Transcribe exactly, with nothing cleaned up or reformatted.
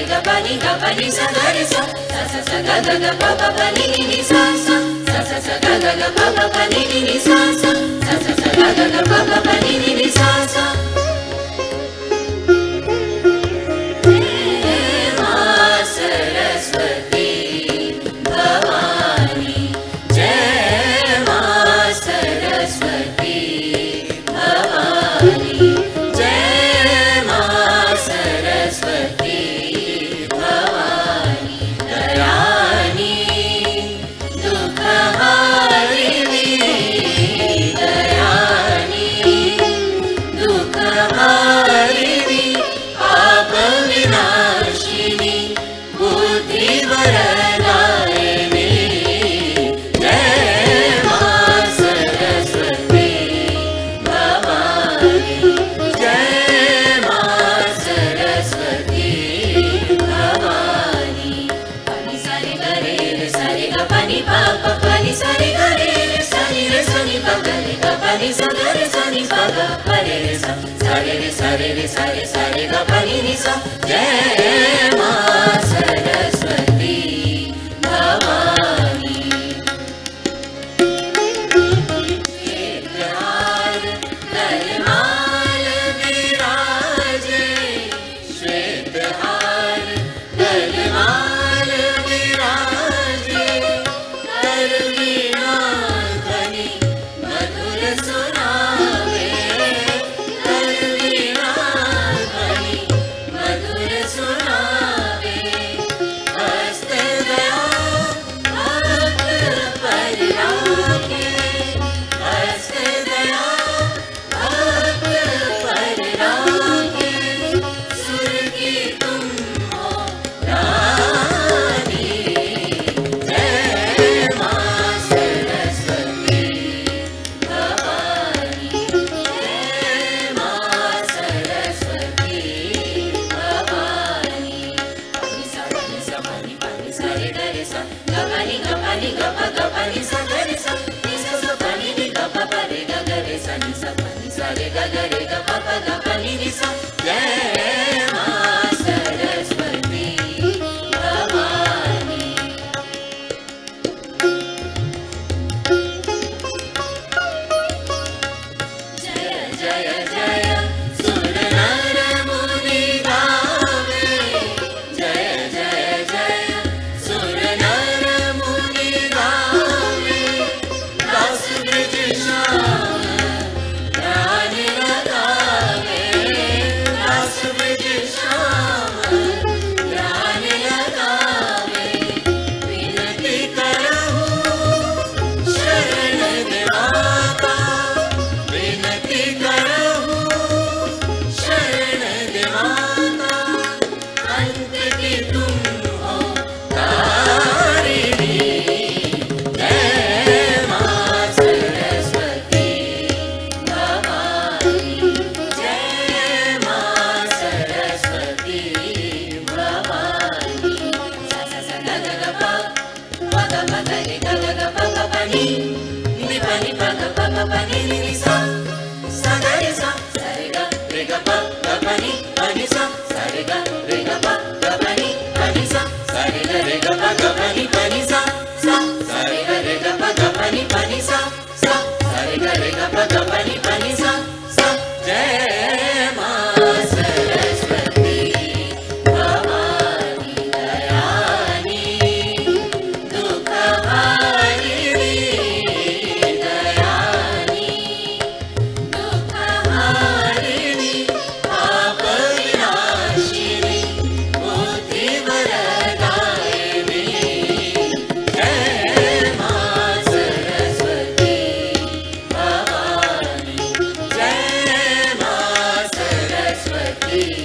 रे ग प नि ग प नि सा ग रे सा सा सा सा ग ग ग प प प नि नि नि सा सा सा सा सा ग ग ग प प प नि नि नि सा सा सा सा सा ग ग ग प प प नि नि नि सा सा। जय मां सरस्वती भवानी। श्वेतहार तलमाल विराजे श्वेतहार तलमाल विराजे कर वीणा ध्वनि मधुर सुनावे कर वीणा ध्वनि मधुर सुनावे हस्त दया भक्त पर राखे हस्त दया भक्त पर राखे सुर की तुम हो रानी। जय मां सरस्वती भवानी जय मां सरस्वती भवानी। पनि सा पनि सा पनि पनि सा रे ग रे सा ग प नि ग प नि ग प ग प नि सा ग रे सा नि सा सा प नि नि ग प प रे ग ग रे सा नि सा प नि सा रे ग ग रे ग प प ग प नि नि सा। जय मां सरस्वती भवानी। जय जय जय सुर नर मुनि गावे जय जय जय सुर नर मुनि गावे दास ब्रज श्याम प्राण लगावे दास ब्रज श्याम प्राण लगावे विनती करहूँ शरण देवाता विनती करहूँ शरण देवाता अंत की तुम हो तारिणी। जय मां सरस्वती भवानी जय मां सरस्वती भवानी। सा सा सा ग ग ग प प ग प ग रे ग ग ग प प प नि नि प नि प ग प प प नि नि नि सा सा ग रे सा सा रे ग रे ग प ग प नि प नि सा सा रे ग रे ग प ग प नि प नि सा सा रे ग रे ग प ग प नि प नि सा सा सा रे ग रे ग प ग प नि प नि सा सा सा रे ग रे ग प ग प नि प नि सा सा। जय मां सरस्वती भवानी दयानी दुख हारिणी दयानी दुख हारिणी पाप विनाशिनी बुद्धि वरदायिनी। जय मां सरस्वती भवानी जय मां सरस्वती